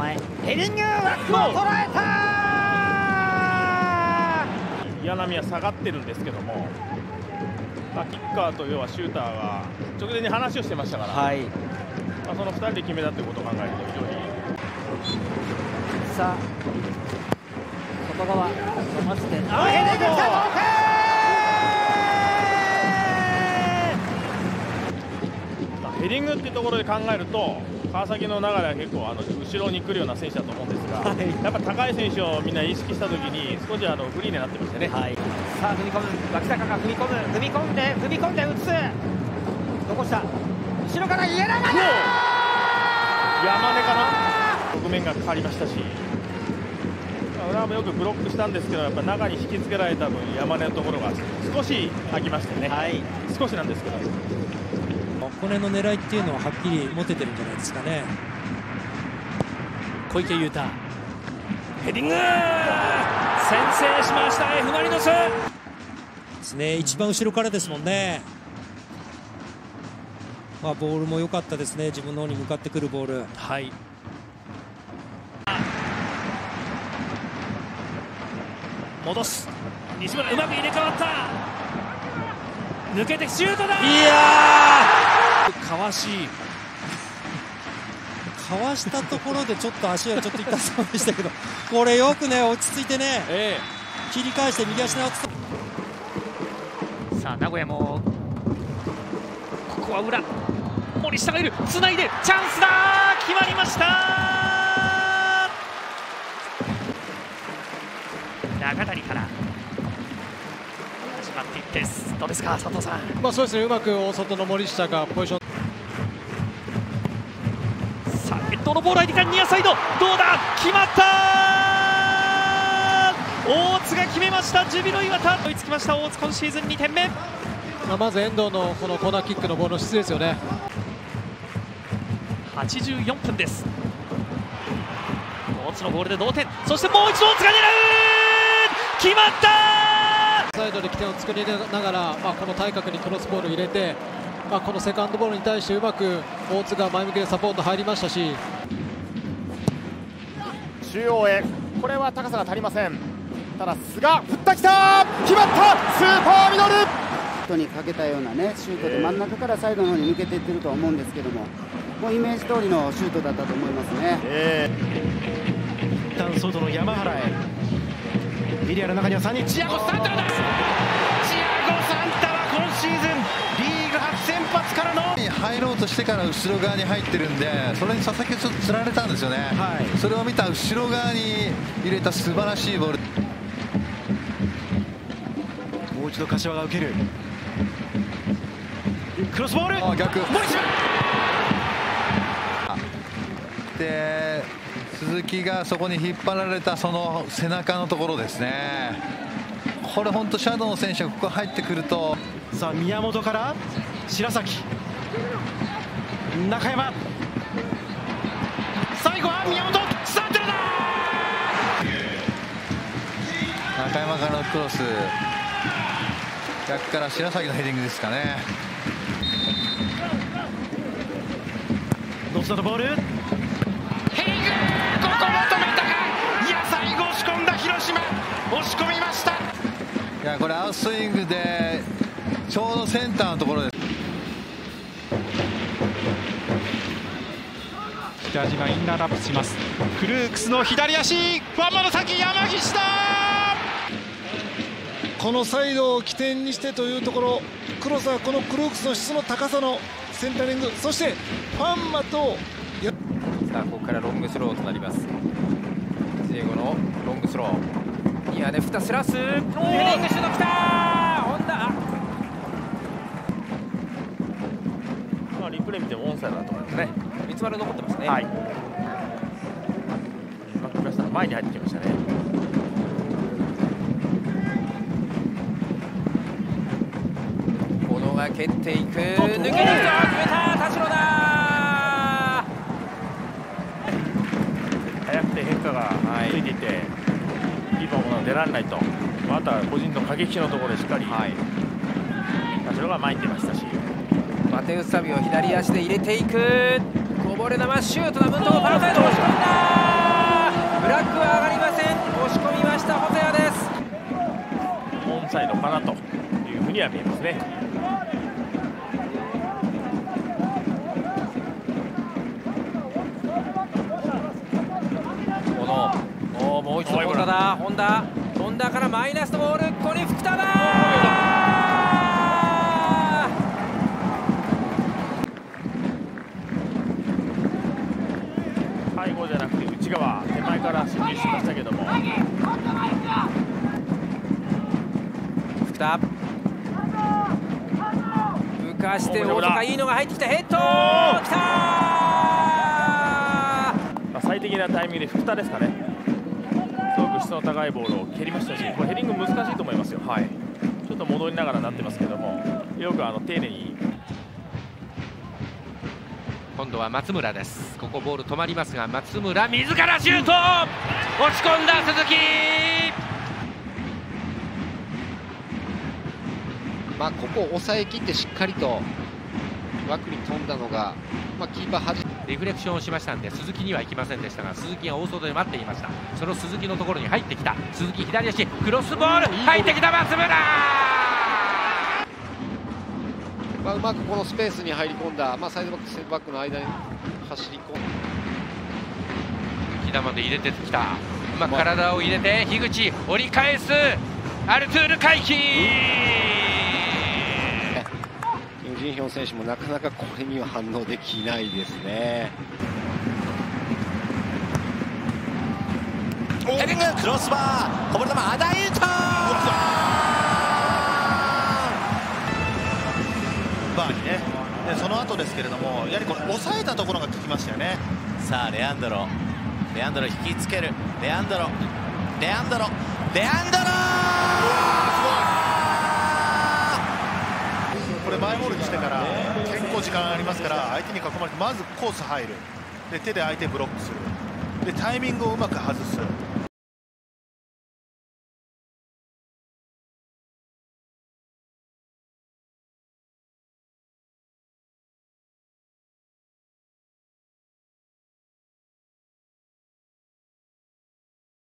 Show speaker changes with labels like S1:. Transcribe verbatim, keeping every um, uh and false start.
S1: 前ヘディング、枠を捉えた。
S2: 岩波は下がってるんですけども、まあ、キッカーと要はシューターが直前に話をしてましたから、はい、まあ、そのふたりで決めたということを考えると非常に
S1: さあ外側伸ばして、あヘディング来た、
S2: ヘディングっていうところで考えると川崎の流れは結構あの後ろに来るような選手だと思うんですが、はい、やっぱ高い選手をみんな意識したときに少しあのフリーになってましたね、はい、
S1: さあ踏み込む、脇坂が踏み込む、踏み込んで踏み込んで打つ、残した後ろから家長だ、
S2: 山根かな、局面が変わりましたし、浦和もよくブロックしたんですけど、やっぱ中に引きつけられた分山根のところが少し空きましたね、はい、少しなんですけど、
S3: これの狙いっていうのははっきり持ててるんじゃないですかね。
S4: 小池優太ヘディング、先制しました F マリノス
S3: ですね。一番後ろからですもんね。まあボールも良かったですね。自分の方に向かってくるボール、
S4: はい、戻す西村、うまく入れ替わった、抜けてシュートだ、
S3: いや
S4: かわしい、
S3: かわしたところでちょっと足はちょっと痛そうでしたけどこれよくね落ち着いてね、えー、切り返して右足の
S4: さあ名古屋もここは裏、森下がいる、つないでチャンスだ、決まりました、中谷から始まっていって、どうですか佐藤さん。
S5: まあそうですね、うまく大外の森下がポジション、
S4: さあヘッドのボール相手からニアサイド、どうだ、決まった、大津が決めました、ジュビロ磐田追いつきました、大津今シーズンにてんめ、
S5: まあまず遠藤のこのコーナーキックのボールの質ですよね。
S4: はちじゅうよんぷんです、大津のボールで同点、そしてもう一度大津が狙う、決まった、
S5: サイドで起点を作りながら、まあ、この対角にクロスボールを入れて、まあ、このセカンドボールに対してうまく大津が前向きでサポート入りましたし、
S6: 中央へ、これは高さが足りません。ただ菅振ったきた、決まった、スーパーミドル、
S7: 人にかけたようなねシュートで真ん中からサイドの方に抜けていってるとは思うんですけども、もうイメージ通りのシュートだったと思いますね。
S6: え
S8: ー、一旦外の山原へ、エリアの中にはさんにん、チアゴ・サンタナだ、チアゴ・サンタは今シーズンリーグ初先発からの
S9: 入ろうとしてから後ろ側に入ってるんで、それに佐々木がちょっとつられたんですよね、はい、それを見た後ろ側に入れた素晴らしいボール、
S8: もう一度柏が受ける、クロスボール、
S9: あ逆
S8: 森島
S9: で鈴木がそこに引っ張られたその背中のところですね。これ本当シャドウの選手がここ入ってくると、
S8: さあ宮本から白崎、中山、最後は宮本、スタートだ、
S9: 中山からのクロス、逆から白崎のヘディングですかね。
S8: ノットのボール、ヘディング、ここも止めたか、いや最後押し込んだ広島、押し込みました。
S9: いやこれアウトスイングでちょうどセンターのところです。
S10: 北島インナーラップします。クルークスの左足、ワンマの先、山岸だ、
S11: このサイドを起点にしてというところ、クロスはこのクルークスの質の高さのセンタリング、そしてファンマと、
S12: さあここからロングスローとなります。ジエゴのロングスロー、いやレフタスラス、ヘディングシュートきたー、本田、
S2: まあリプレイ見てもオンサイドだと思いますね。
S12: 三つ丸残ってますね。
S2: はい。マックラスター前に入ってきましたね。
S12: 小野が蹴っていく、抜けていく、決めた、田代だ。
S2: 早くて変化がついていて、はい、キーパーも出られないと、あとは個人の過激のところでしっかり、はい、田代が前に出ましたし、
S12: マテウスサビを左足で入れていく、こぼれ球シュートだ、武藤パラサイド押し込んだ。 ラックは上がりません。押し込みました細谷です。
S2: オンサイドかなというふうには見えますね。
S12: このおもう一度本田だ。本田本田からマイナスのボール、ここに福田だ。
S2: 背後じゃなくて内側手前から侵入しましたけども、
S12: 福田浮かして大塚、いいのが入ってきた。ヘッドきた。
S2: 最適なタイミングで福田ですかね。すごく質の高いボールを蹴りましたし、これヘディング難しいと思いますよ。はい、ちょっと戻りながらなってますけども、よくあの丁寧に。
S4: 今度は松村です。ここボール止まりますが、松村自らシュート、落ち込んだ鈴木。
S13: まあここを抑えきってしっかりと枠に飛んだのが、まあ、キーパーはじ
S4: リフレクションをしましたんで鈴木には行きませんでしたが、鈴木が大外で待っていました。その鈴木のところに入ってきた鈴木、左足クロスボール入ってきた松村。
S13: まあ、うまくこのスペースに入り込んだ、まあ、サイドバックセンターバックの間に走り込ん
S4: 木田まで入れてきた。うまく体を入れて樋口折り返す。アルトゥール回避。
S13: キム・ジンヒョン選手もなかなかこれには反応できないですね。
S14: ヘディングクロスバーこぼれ球アダイウトバーにね。でその後ですけれども、やはりこれ抑えたところが効きましたよね。さあレアンドロレアンドロ引きつける。レアンドロレアンドロレアンドロ
S11: これ前ボールにしてから結構時間ありますから、相手に囲まれてまずコース入る、で手で相手ブロックする、でタイミングをうまく外す。